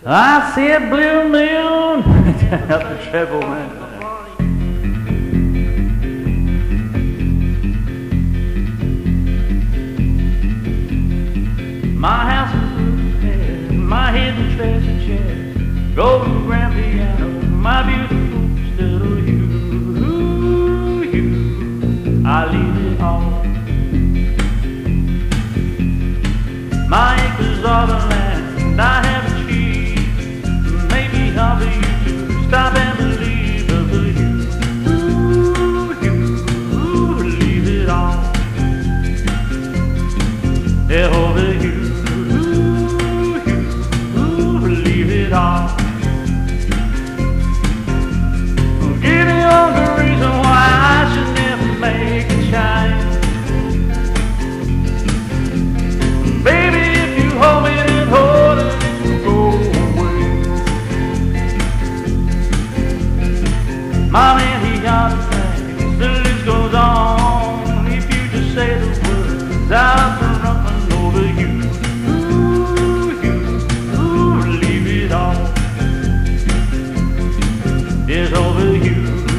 I said blue moon up the treble man. My house is prepared, my hidden treasure chest, golden grand piano, my beautiful still you. I leave it all. My acres of land I have achieved. Maybe I'll be you to stop and believe of you. Leave it all. Over you. Leave it all. Give me all the reason why I should never make a change. Baby, if you hold me and hold it, it will go away. My man, he understands. The list goes on. If you just say the words, I'll run over you. Leave it all. It's over you.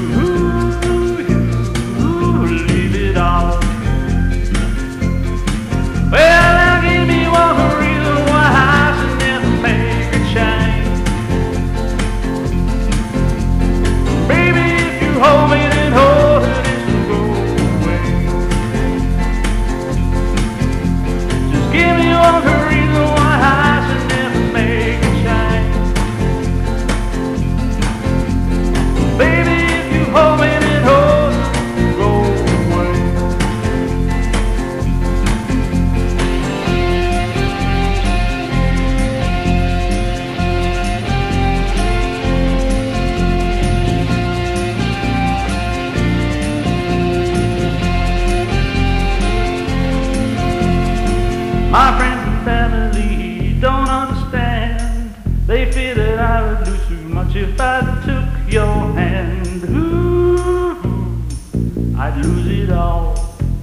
Leave it all. Well, now give me one reason why I should never make a change. Baby, if you hold me, then hold it, it will go away. Just give me one reason why I should never make a change. Baby, if you hold me, then hold it, it will go away. My friends and family don't understand. They fear that I would lose too much if I took your hand. Ooh, I'd lose it all.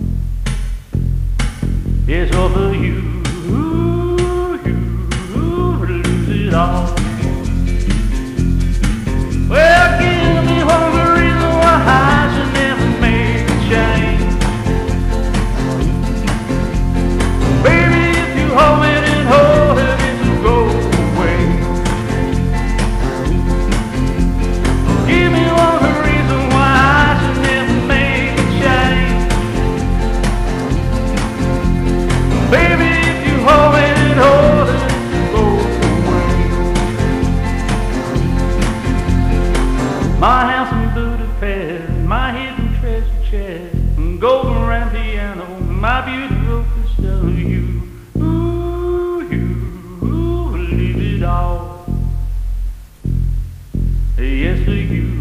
It's over you. Lose it all. Well, give me one good reason why I should never make a change. Baby, if you hold me, then hold it, it will go away. Give me one good reason why I should never make a change. Baby, if you hold me, then hold it, it will go away. My house in Budapest, my hidden treasure chest, golden grand piano, my beautiful crystal you. Leave it all. Yes, you.